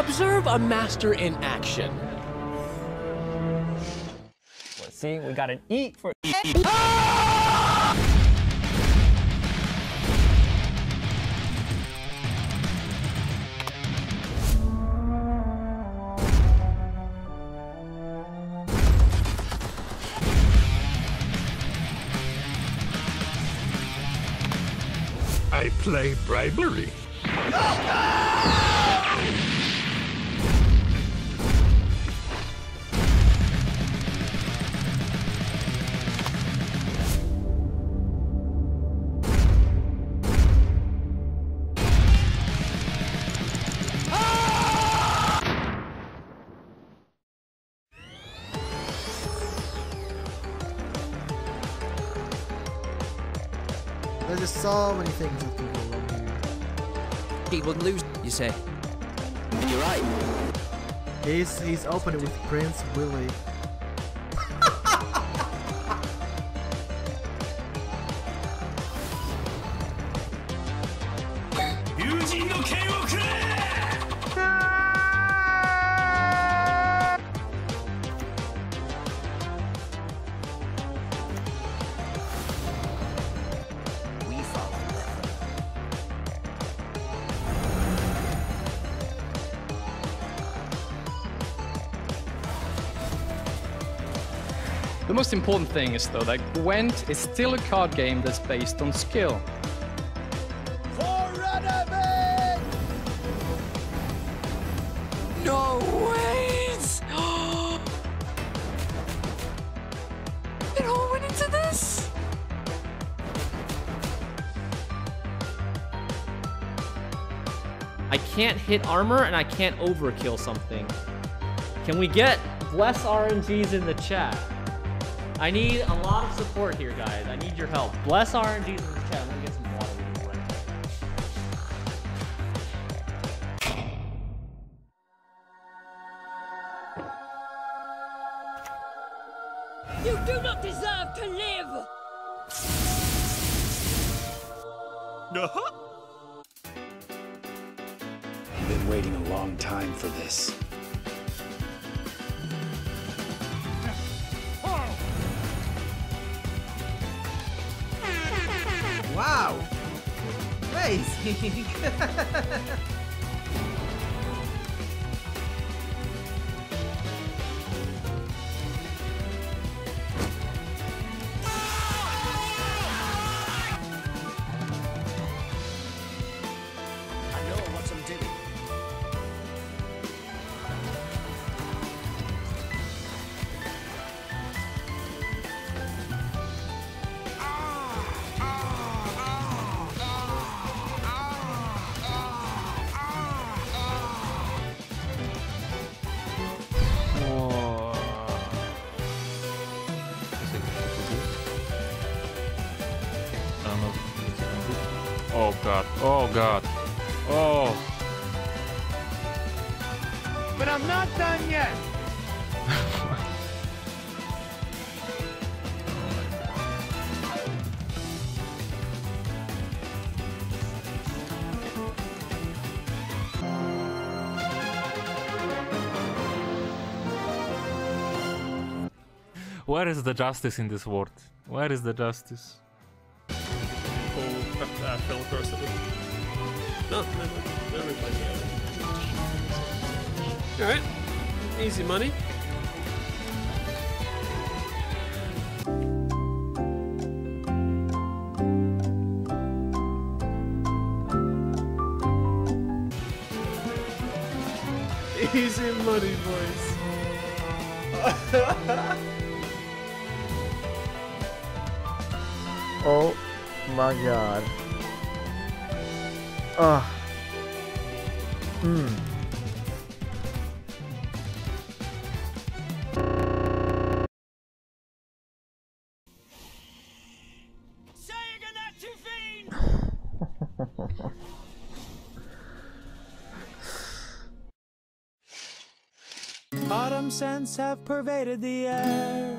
Observe a master in action. Let's see, we got an E for I play bribery. There's just so many things that can go wrong here. He would lose, you say? You're right. He's opening with Prince Willie. The most important thing is though that Gwent is still a card game that's based on skill. No ways! It all went into this? I can't hit armor and I can't overkill something. Can we get bless RNGs in the chat? I need a lot of support here, guys. I need your help. Bless RNGs in the chat. Let me get some water real quick. You do not deserve to live! I've been waiting a long time for this. Wow! Amazing! Oh god, oh god, oh. But I'm not done yet! Where is the justice in this world? Where is the justice? Fell across it. No, never mind. Alright. Easy money. Easy money, boys. Oh my god. Ugh. Autumn scents have pervaded the air.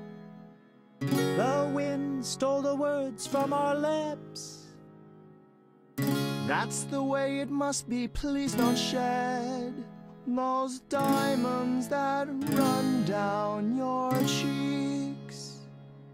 The wind stole the words from our lips. That's the way it must be, please don't shed. those diamonds that run down your cheek.